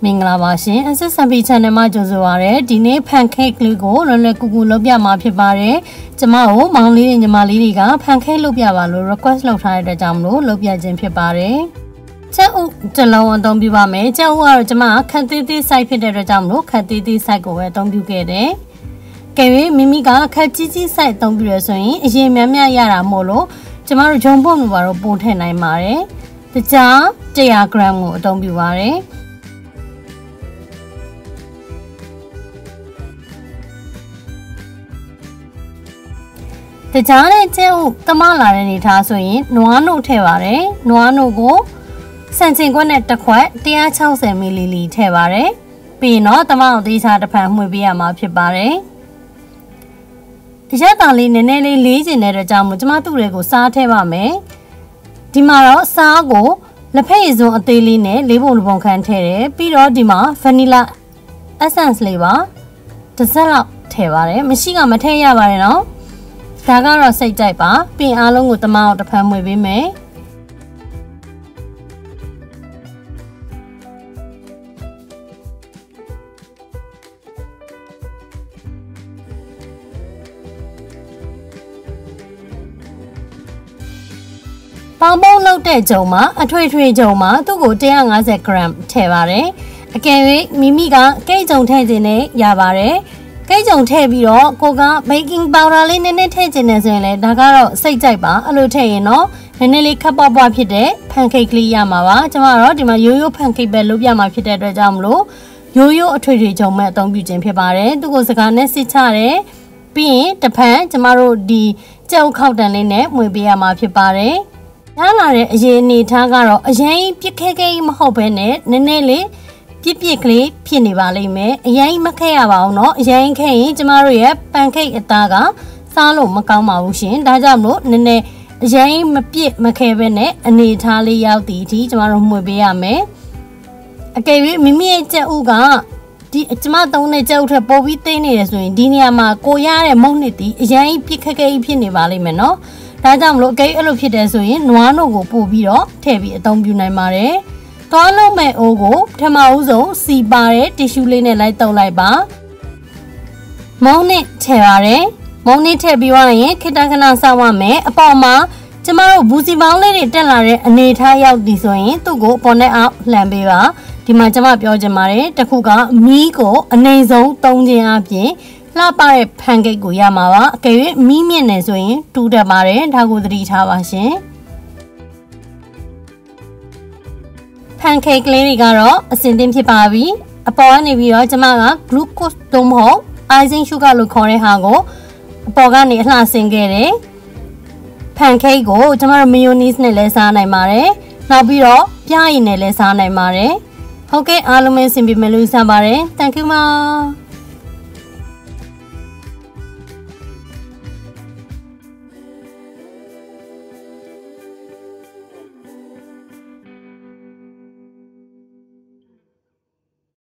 မင်္ဂလာပါရှင်အစစ်စံပီ channel မှာကြိုဆိုပါရစေဒီနေ့ pancake လေးကိုလွယ်လွယ်ကူကူလုပ်ပြမှာဖြစ်ပါတယ်ကျမတို့မောင်လေးတွေညီမလေးတွေက pancake လုပ်ပြပါလို့ request လုပ်ထားတဲ့အတွက်ကြောင့်မလို့လုပ်ပြခြင်းဖြစ်ပါတယ်ကျက်ဥတစ်လုံးအသုံးပြုပါမယ်ကျက်ဥကတော့ကျမခက်သေးသေး size ဖြစ်တဲ့အတွက်ကြောင့်မလို့ခက်သေးသေး size ကိုပဲအသုံးပြုခဲ့တယ်ကဲ၍မိမိကခက်ကြီးကြီး size အသုံးပြုရဆိုရင်အရင်များများရတာမို့လို့ကျမတို့ဂျုံပုံလိုပါတော့ပို့ထည့်နိုင်ပါတယ်တခြား100 gram ကိုအသုံးပြုပါတယ်တကြားတဲ့ကျဲဥတမလာတဲ့နေထားဆိုရင်နွားနို့ထည့်ပါတယ်နွားနို့ကိုစံချိန်ခွက်နဲ့တစ်ခွက်160 ml ထည့်ပါတယ်ပြီးရင်တော့တမအောင်သေးချာတစ်ဖန်မှွေပေးရမှာဖြစ်ပါတယ်ရက်ကောင်လေးနည်းနည်းလေးလေးကျင်တဲ့အတွက်ကြောင့်မို့ကျမသူ့တွေကိုစားထည့်ပါမယ်ဒီမှာတော့စားကိုလက်ဖက်ရည်စွန်းအသေးလေးနဲ့လေးပုံတစ်ပုံခန့်ထည့်တယ်ပြီးတော့ဒီမှာ vanilla essence လေးပါတစ်စက်လောက်ထည့်ပါတယ်မရှိကမထည့်ရပါတယ်နော်ဒါကတော့စိတ်ကြိုက်ပါပြင်အားလုံးကိုတမအောင်တစ်ဖန်မှွေပေးမယ်ပေါင်ပုံးလောက်တဲ့ဂျုံမှာအထွေထွေဂျုံမှာသူ့ကို150 gram ထည့်ပါတယ်အကယ်၍မိမိကကိတ်ဂျုံထည့်ခြင်းနဲ့ရပါတယ်ကိတ်ကြုံထည့်ပြီးတော့ကိုက baking powder လေးနည်းနည်းထည့်ခြင်းနဲ့ဆိုရင်လည်းဒါကတော့စိတ်ကြိုက်ပါအဲ့လိုထည့်ရင်တော့နည်းနည်းလေးခပ်ပွားပွားဖြစ်တဲ့ pancake လေးရမှာပါကျမတို့ဒီမှာရိုးရိုး pancake ပဲလုပ်ပြမှာဖြစ်တဲ့အတွက်ကြောင့်မလို့ရိုးရိုးအထွေထွေကြုံမဲ့အသုံးပြုခြင်းဖြစ်ပါတယ်သူကိုစကားနဲ့စစ်ချတယ်ပြီးရင်တဖန်ကျမတို့ဒီကြက်ဥခောက်တန်လေးနဲ့မှွေပေးရမှာဖြစ်ပါတယ်ရလာတဲ့အရေးအနေထားကတော့အရင်ပြစ်ခဲခဲမဟုတ်ဘဲနဲ့နည်းနည်းလေးပြစ်ကလေးဖြစ်နေပါလိမ့်မယ်အရင်မခဲရပါဘူးเนาะအရင်ခဲရင်ကျမတို့ရဲ့ pancake အသားကစားလို့မကောင်းပါဘူးရှင်ဒါကြောင့်မလို့နည်းနည်းအရင်မပြစ်မခဲပဲနဲ့အနေထားလေးရောက်တည်ဒီကျမတို့မှွေပေးရမယ်အကယ်၍မိမိရဲ့ကြက်ဥကဒီကျမသုံးတဲ့ကြက်ဥထက်ပိုပြီးသိနေရဆိုရင်ဒီနေရာမှာကိုရတဲ့မုန့်နှစ်တီအရင်ပြစ်ခက်ခဲဖြစ်နေပါလိမ့်မယ်เนาะဒါကြောင့်မလို့အကယ်အဲ့လိုဖြစ်တယ်ဆိုရင်နွားနို့ကိုပို့ပြီးတော့ထည့်ပြီးအသုံးပြုနိုင်ပါတယ်သွားလုံးမဲ့အိုးကိုပထမဦးဆုံးစီပါတဲ့တီရှူးလေးနဲ့လိုက်တုပ်လိုက်ပါမုံနဲ့ထည့်ရတယ်မုံနဲ့ထည့်ပြီးရင်ခဏခဏစောင့်ရမယ်အပေါ်မှာကျမတို့ဘူစီပေါင်းလေးတွေတက်လာတဲ့အနေထားရောက်ပြီဆိုရင်သူ့ကိုပေါ်နဲ့အောက်လှန်ပေးပါဒီမှာကျမပြောချင်ပါတယ်တစ်ခုကမီးကိုအနှိမ်ဆုံးသုံးခြင်းအပြင်လှပတဲ့ pancake ကိုရမှာပါအကယ်၍မီးမြင့်နေဆိုရင်တူးတတ်ပါတယ်ဒါကိုသတိထားပါရှင်pancake လေးတွေကတော့အစင်သင်းဖြစ်ပါပြီအပေါ်ကနေပြီးတော့ကျမက glucose သုံးမဟုတ် icing sugar လို့ခေါ်တဲ့ဟာကိုအပေါ်ကနေအလှဆင်းခဲ့တယ် pancake ကိုကျမတို့ mayonnaise နဲ့လည်းစားနိုင်ပါတယ်နောက်ပြီးတော့ပြားရည်နဲ့လည်းစားနိုင်ပါတယ်ဟုတ်ကဲ့အားလုံးပဲအဆင်ပြေမယ်လို့ဆန်ပါတယ် thank you ပါ